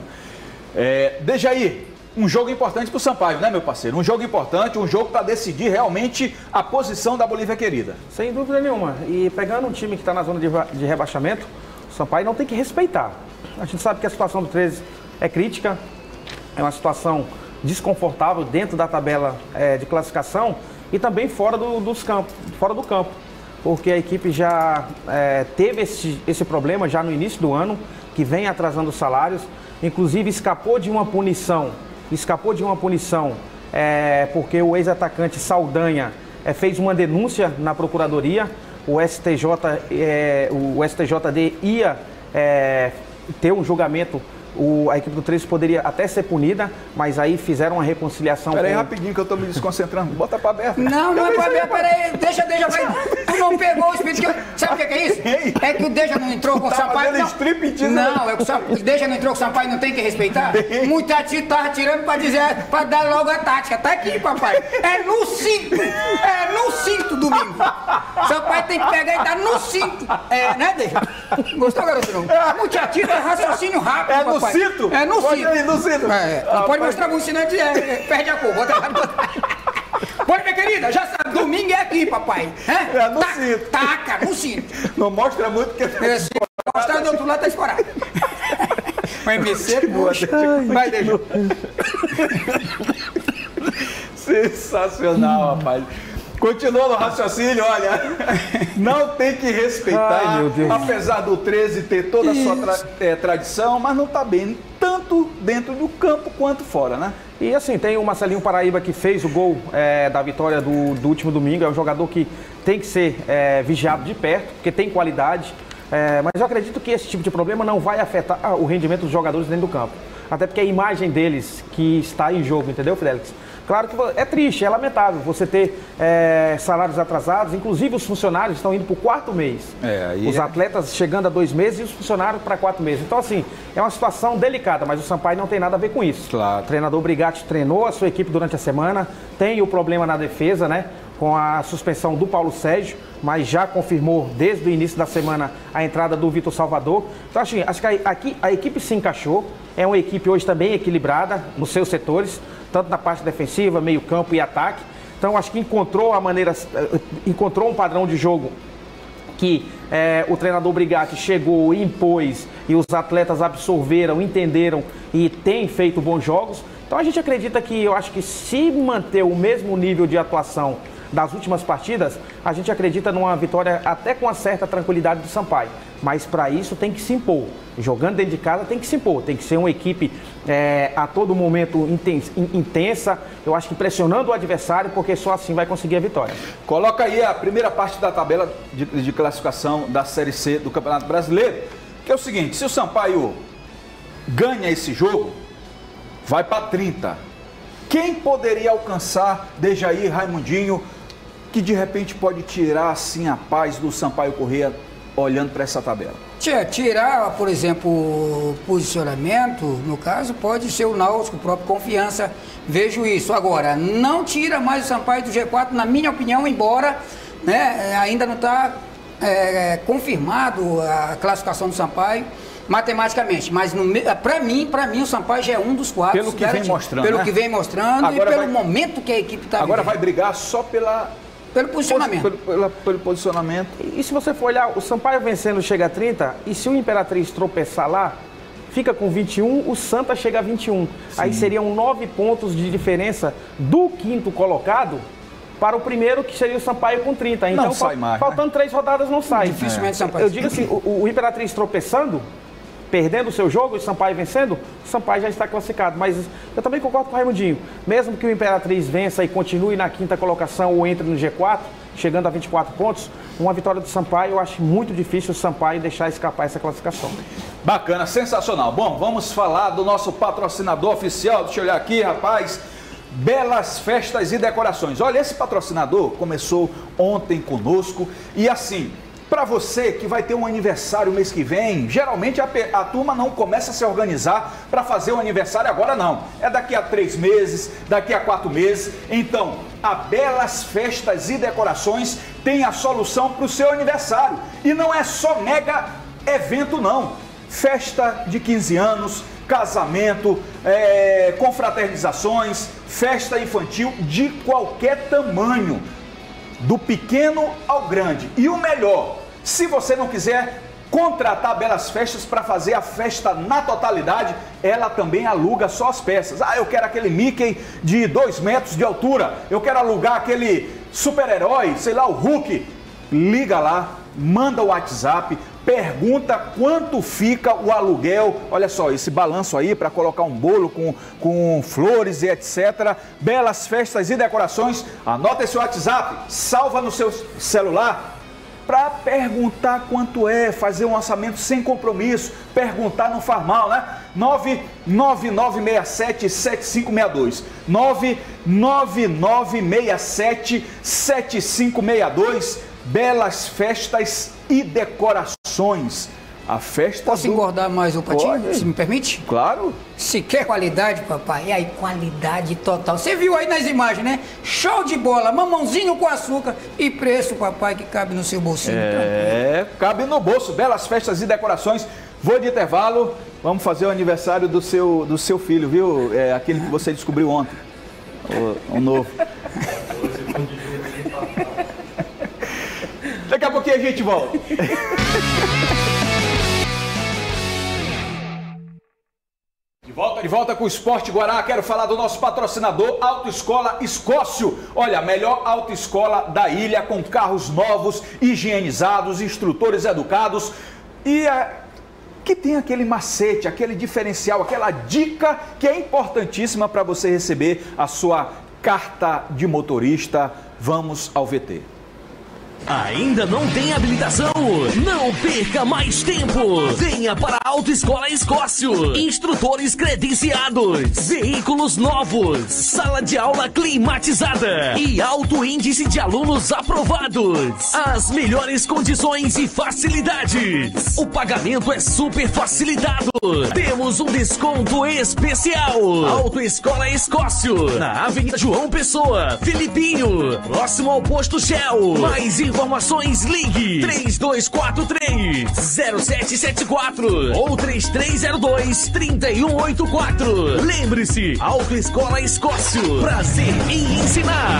É, Dejaí, um jogo importante para o Sampaio, né, meu parceiro? Um jogo importante, um jogo para decidir realmente a posição da Bolívia querida. Sem dúvida nenhuma. E pegando um time que está na zona de, de rebaixamento, o Sampaio não tem que respeitar. A gente sabe que a situação do treze é crítica. É uma situação desconfortável dentro da tabela é, de classificação e também fora do, dos campos, fora do campo, porque a equipe já é, teve esse, esse problema já no início do ano, que vem atrasando os salários, inclusive escapou de uma punição, escapou de uma punição é, porque o ex-atacante Saldanha é, fez uma denúncia na Procuradoria, o S T J, é, o S T J D ia é, ter um julgamento. O, a equipe do treze poderia até ser punida, mas aí fizeram uma reconciliação. Peraí, com... rapidinho que eu tô me desconcentrando. Bota pra aberto. Não, não é pra aberto, peraí. Deixa, deixa, vai. Tu não pegou o espírito. Que eu... Sabe o que é isso? É que o Deja não entrou com o Sampaio. Não, não, é que o Deja não entrou com o Sampaio, não tem que respeitar? Muita gente tava tirando pra dizer, pra dar logo a tática. Tá aqui, papai. É no cinto. É no cinto, domingo. Sampaio tem que pegar e dar no cinto. É, né, Deja? Gostou, garoto? Não? Muita gente é raciocínio rápido, é papai. No cinto? É no pode cinto. Ir no cinto. É, não ah, pode pai... mostrar muito, senão é, é, perde a cor. Bota lá, bota lá. Pode, minha querida, já sabe, domingo é aqui, papai. É, é no Taca, cinto. Taca, no cinto. Não mostra muito que... É, se mostrar do outro lado, tá escorado. Vai mexer, puxa. Vai, deixa. Sensacional, rapaz. Continua no raciocínio, olha, não tem que respeitar, ai, meu Deus. Apesar do treze ter toda a sua tra é, tradição, mas não está bem tanto dentro do campo quanto fora, né? E assim, tem o Marcelinho Paraíba que fez o gol é, da vitória do, do último domingo, é um jogador que tem que ser é, vigiado de perto, porque tem qualidade, é, mas eu acredito que esse tipo de problema não vai afetar ah, o rendimento dos jogadores dentro do campo, até porque é a imagem deles que está em jogo, entendeu, Fidelix? Claro que é triste, é lamentável você ter é, salários atrasados, inclusive os funcionários estão indo para o quarto mês. É, aí os é... atletas chegando a dois meses e os funcionários para quatro meses. Então, assim, é uma situação delicada, mas o Sampaio não tem nada a ver com isso. Claro. O treinador Brigatti treinou a sua equipe durante a semana, tem o problema na defesa, né? Com a suspensão do Paulo Sérgio, mas já confirmou desde o início da semana a entrada do Vitor Salvador. Então, assim, acho que aqui a equipe se encaixou, é uma equipe hoje também equilibrada nos seus setores, tanto na parte defensiva, meio campo e ataque. Então, acho que encontrou a maneira, encontrou um padrão de jogo que é, o treinador Brigatti chegou, impôs e os atletas absorveram, entenderam e têm feito bons jogos. Então, a gente acredita que, eu acho que se manter o mesmo nível de atuação das últimas partidas, a gente acredita numa vitória até com uma certa tranquilidade do Sampaio. Mas para isso tem que se impor. Jogando dentro de casa tem que se impor. Tem que ser uma equipe é, a todo momento intensa, eu acho que pressionando o adversário, porque só assim vai conseguir a vitória. Coloca aí a primeira parte da tabela de, de classificação da Série C do Campeonato Brasileiro, que é o seguinte: se o Sampaio ganha esse jogo, vai para trinta. Quem poderia alcançar Dejaí, Raimundinho, que de repente pode tirar assim a paz do Sampaio Corrêa olhando para essa tabela? Tirar, por exemplo, o posicionamento, no caso, pode ser o Náutico, o próprio Confiança, vejo isso. Agora, não tira mais o Sampaio do G quatro, na minha opinião, embora né, ainda não está é, confirmado a classificação do Sampaio matematicamente, mas para mim, para mim o Sampaio já é um dos quatro. Pelo que vem mostrando, Pelo né? que vem mostrando agora e pelo vai... momento que a equipe está Agora vivendo. vai brigar só pela... Pelo posicionamento. Pelo, pelo, pelo posicionamento. E, e se você for olhar, o Sampaio vencendo chega a trinta, e se o Imperatriz tropeçar lá, fica com vinte e um, o Santa chega a vinte e um. Sim. Aí seriam nove pontos de diferença do quinto colocado para o primeiro, que seria o Sampaio com trinta. Então, não sai mais, faltando né? três rodadas, não sai. Dificilmente é. Sampaio. Eu digo assim, o, o Imperatriz tropeçando, perdendo o seu jogo e o Sampaio vencendo, o Sampaio já está classificado. Mas eu também concordo com o Raimundinho. Mesmo que o Imperatriz vença e continue na quinta colocação ou entre no G quatro, chegando a vinte e quatro pontos, uma vitória do Sampaio, eu acho muito difícil o Sampaio deixar escapar essa classificação. Bacana, sensacional. Bom, vamos falar do nosso patrocinador oficial. Deixa eu olhar aqui, rapaz. Belas Festas e Decorações. Olha, esse patrocinador começou ontem conosco e assim... Para você que vai ter um aniversário mês que vem, geralmente a, a turma não começa a se organizar para fazer o aniversário agora não. É daqui a três meses, daqui a quatro meses. Então, a Belas Festas e Decorações tem a solução para o seu aniversário. E não é só mega evento não. Festa de quinze anos, casamento, é, confraternizações, festa infantil de qualquer tamanho. Do pequeno ao grande. E o melhor, se você não quiser contratar Belas Festas para fazer a festa na totalidade, ela também aluga só as peças. Ah, eu quero aquele Mickey de dois metros de altura, eu quero alugar aquele super-herói, sei lá, o Hulk. Liga lá, manda o WhatsApp, pergunta quanto fica o aluguel. Olha só, esse balanço aí para colocar um bolo com, com flores e etcétera. Belas Festas e Decorações. Anota esse WhatsApp, salva no seu celular para perguntar quanto é, fazer um orçamento sem compromisso, perguntar não faz mal, né? nove nove nove seis sete sete cinco seis dois nove nove nove seis sete sete cinco seis dois. Belas Festas e Decorações. A festa Posso do... engordar mais um patinho, Pode. se me permite? Claro. Se quer qualidade, papai, é aí qualidade total. Você viu aí nas imagens, né? Show de bola, mamãozinho com açúcar e preço, papai, que cabe no seu bolsinho. É, cabe no bolso. Belas Festas e Decorações. Vou de intervalo. Vamos fazer o aniversário do seu, do seu filho, viu? É aquele que você descobriu ontem. O, o novo. Daqui a pouquinho a gente volta. De volta, de volta com o Esporte Guará. Quero falar do nosso patrocinador, Autoescola Escócio. Olha, a melhor autoescola da ilha, com carros novos, higienizados, instrutores educados e a... que tem aquele macete, aquele diferencial, aquela dica que é importantíssima para você receber a sua carta de motorista. Vamos ao V T. Ainda não tem habilitação? Não perca mais tempo! Venha para a Autoescola Escócio. Instrutores credenciados, veículos novos, sala de aula climatizada e alto índice de alunos aprovados. As melhores condições e facilidades. O pagamento é super facilitado. Temos um desconto especial. Autoescola Escócio, na Avenida João Pessoa, Filipinho, próximo ao posto Shell. Mais informações, ligue três dois quatro três, zero sete sete quatro ou três três zero dois, três um oito quatro. Lembre-se, Autoescola Escócio, prazer em ensinar.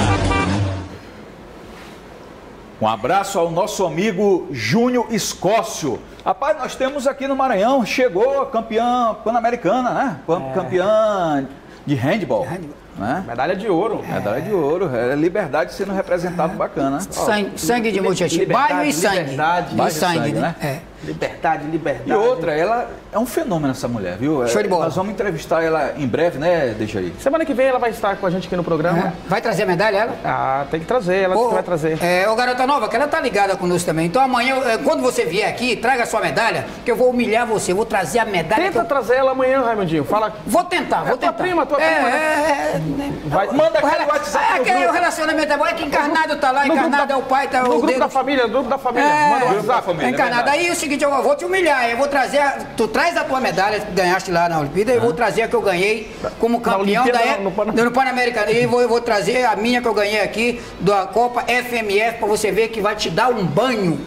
Um abraço ao nosso amigo Júnior Escócio. Rapaz, nós temos aqui no Maranhão, chegou campeã pan-americana, né? Campeã de handball. Né? Medalha de ouro. Medalha de ouro. É liberdade sendo representado, bacana. Sangue, sangue de Motiaxi. Bairro e sangue. Liberdade, e sangue, né? É. Liberdade, liberdade. E outra, ela é um fenômeno, essa mulher, viu? Show de bola. Nós vamos entrevistar ela em breve, né, deixa aí. Semana que vem ela vai estar com a gente aqui no programa. É. Vai trazer a medalha, ela? Ah, tem que trazer, ela Ô, que vai trazer. É, ô garota nova, que ela tá ligada conosco também. Então amanhã, quando você vier aqui, traga a sua medalha, que eu vou humilhar você, eu vou trazer a medalha. Tenta eu... trazer ela amanhã, Raimundinho. Fala. Vou tentar, vou é tentar. Tua prima, tua é, prima. É, é, vai, manda aquele rela... WhatsApp. É, aquele relacionamento é bom, é que encarnado tá lá, encarnado é o pai, tá no o grupo dedo. da família, no grupo da família. É, manda o grupo da WhatsApp. família. É encarnado. Aí é o seguinte, eu vou te humilhar, eu vou trazer, a... tu traz a tua medalha que ganhaste lá na Olimpíada, eu vou trazer a que eu ganhei como campeão da Olimpíada, não, no no Pan-Americano. E vou, eu vou trazer a minha que eu ganhei aqui da Copa F M F pra você ver que vai te dar um banho.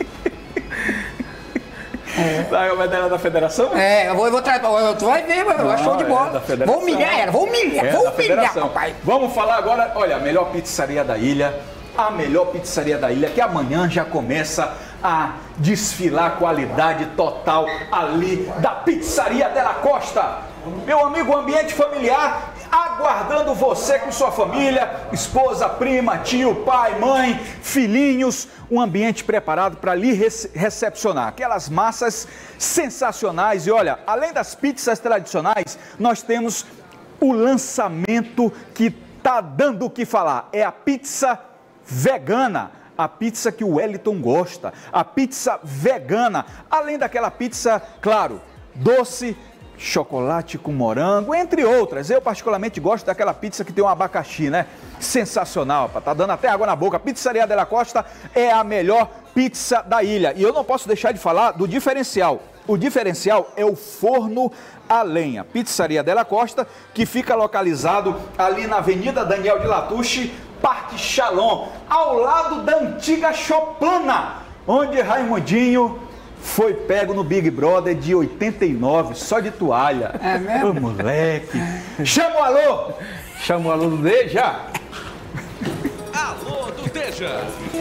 É. A medalha da federação? É, eu vou, eu vou trazer. Tu vai ver, mano. É show de bola. É vou humilhar ela, vou humilhar, é vou da humilhar, federação. papai. Vamos falar agora, olha, a melhor pizzaria da ilha. A melhor pizzaria da ilha, que amanhã já começa a desfilar qualidade total ali da Pizzaria Della Costa. Meu amigo, ambiente familiar aguardando você com sua família, esposa, prima, tio, pai, mãe, filhinhos, um ambiente preparado para lhe rece- recepcionar. Aquelas massas sensacionais. E olha, além das pizzas tradicionais, nós temos o lançamento que tá dando o que falar. É a pizza vegana. A pizza que o Wellington gosta. A pizza vegana. Além daquela pizza, claro, doce, chocolate com morango, entre outras. Eu particularmente gosto daquela pizza que tem um abacaxi, né? Sensacional, tá dando até água na boca. A Pizzaria Della Costa é a melhor pizza da ilha. E eu não posso deixar de falar do diferencial. O diferencial é o forno a lenha. Pizzaria Della Costa, que fica localizado ali na Avenida Daniel de Latouche, Parque Chalon, ao lado da antiga Chopana, onde Raimundinho foi pego no Big Brother de oitenta e nove, só de toalha. É mesmo? Ô, moleque. Chama o alô. Chama o alô do Deja. Alô do Deja.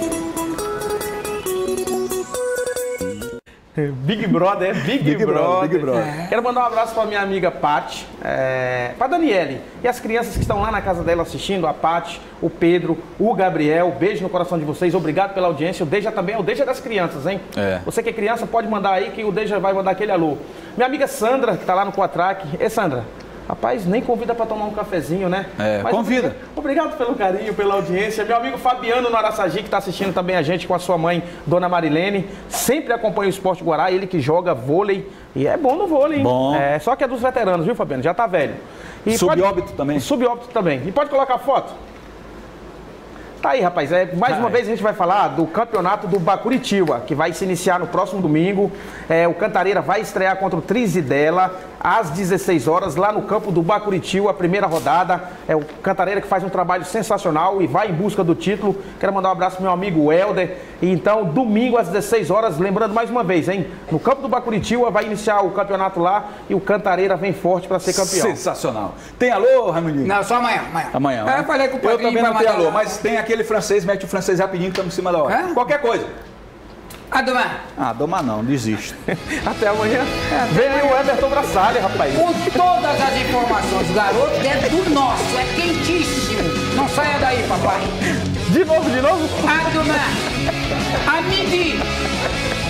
Big Brother, é Big, Big Brother, Brother. Big Brother. É. Quero mandar um abraço para minha amiga Paty, é, para Daniele e as crianças que estão lá na casa dela assistindo, a Paty, o Pedro, o Gabriel. Beijo no coração de vocês, obrigado pela audiência. O Deja também é o Deja das crianças, hein? É. Você que é criança pode mandar aí que o Deja vai mandar aquele alô. Minha amiga Sandra, que tá lá no Quatrack. Ê, Sandra, rapaz, nem convida para tomar um cafezinho, né? É, Mas convida. Obrigado, obrigado pelo carinho, pela audiência. Meu amigo Fabiano no Araçagi, que está assistindo também a gente com a sua mãe, Dona Marilene. Sempre acompanha o Esporte Guará, ele que joga vôlei. E é bom no vôlei, hein? Bom. É, só que é dos veteranos, viu, Fabiano? Já tá velho. E Subóbito pode... também. Subóbito também. E pode colocar foto? Tá aí, rapaz. É, mais Tá uma aí. vez a gente vai falar do campeonato do Bacuritiba, que vai se iniciar no próximo domingo. É, o Cantareira vai estrear contra o Trizidela às dezesseis horas, lá no campo do Bacuritiba, a primeira rodada. É o Cantareira que faz um trabalho sensacional e vai em busca do título. Quero mandar um abraço pro meu amigo Helder. E então, domingo às dezesseis horas, lembrando mais uma vez, hein? No campo do Bacuritiba vai iniciar o campeonato lá e o Cantareira vem forte para ser campeão. Sensacional. Tem alô, Raimundinho? Não, só amanhã. Amanhã, Amanhã. É, né? eu falei com o Eu Padrinho também pra não tenho mandar- alô, mas tem aquele francês, mete o francês rapidinho que estamos em cima da hora. É? Qualquer coisa. Ademar, Ah, doma não, desisto. Até amanhã. Vem aí o Everton Brassalha, rapaz. com todas as informações, garoto, é do nosso, é quentíssimo. Não saia daí, papai. De novo, de novo. Ademar, a midi.